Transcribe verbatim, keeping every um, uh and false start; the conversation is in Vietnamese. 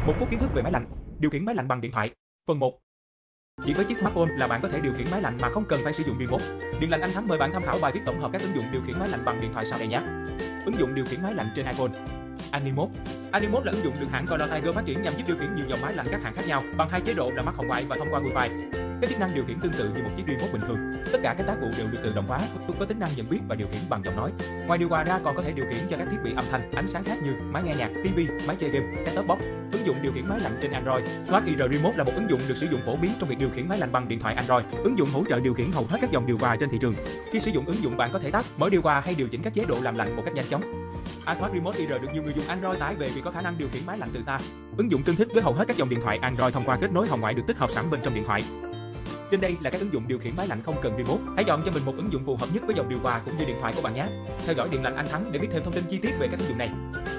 Một phút kiến thức về máy lạnh. Điều khiển máy lạnh bằng điện thoại. Phần một. Chỉ với chiếc smartphone là bạn có thể điều khiển máy lạnh mà không cần phải sử dụng remote. Điện lạnh Anh Thắng mời bạn tham khảo bài viết tổng hợp các ứng dụng điều khiển máy lạnh bằng điện thoại sau đây nhé. Ứng dụng điều khiển máy lạnh trên iPhone. Animode. Animode là ứng dụng được hãng Color Tiger phát triển nhằm giúp điều khiển nhiều dòng máy lạnh các hãng khác nhau bằng hai chế độ là mắt hồng ngoại và thông qua Wi-Fi. Các chức năng điều khiển tương tự như một chiếc remote bình thường. Tất cả các tác vụ đều được tự động hóa, có tính năng nhận biết và điều khiển bằng giọng nói. Ngoài điều hòa ra còn có thể điều khiển cho các thiết bị âm thanh, ánh sáng khác như máy nghe nhạc, ti vi, máy chơi game, set-top box. Ứng dụng điều khiển máy lạnh trên Android. Smart e rờ Remote là một ứng dụng được sử dụng phổ biến trong việc điều khiển máy lạnh bằng điện thoại Android. Ứng dụng hỗ trợ điều khiển hầu hết các dòng điều hòa trên thị trường. Khi sử dụng ứng dụng bạn có thể tắt, mở điều hòa hay điều chỉnh các chế độ làm lạnh một cách nhanh chóng. iSmart Remote e rờ được nhiều người dùng Android tải về vì có khả năng điều khiển máy lạnh từ xa. Ứng dụng tương thích với hầu hết các dòng điện thoại Android thông qua kết nối hồng ngoại được tích hợp sẵn bên trong điện thoại. Trên đây là các ứng dụng điều khiển máy lạnh không cần remote. Hãy chọn cho mình một ứng dụng phù hợp nhất với dòng điều hòa cũng như điện thoại của bạn nhé. Theo dõi Điện lạnh Anh Thắng để biết thêm thông tin chi tiết về các ứng dụng này.